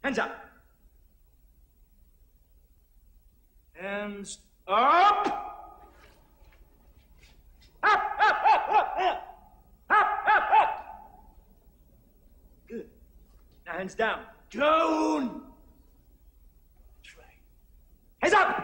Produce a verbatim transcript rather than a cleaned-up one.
Hands up. Hands up. Up, up, up, up, up. Up, up, up. Good. Now hands down. Down. That's right. Hands up.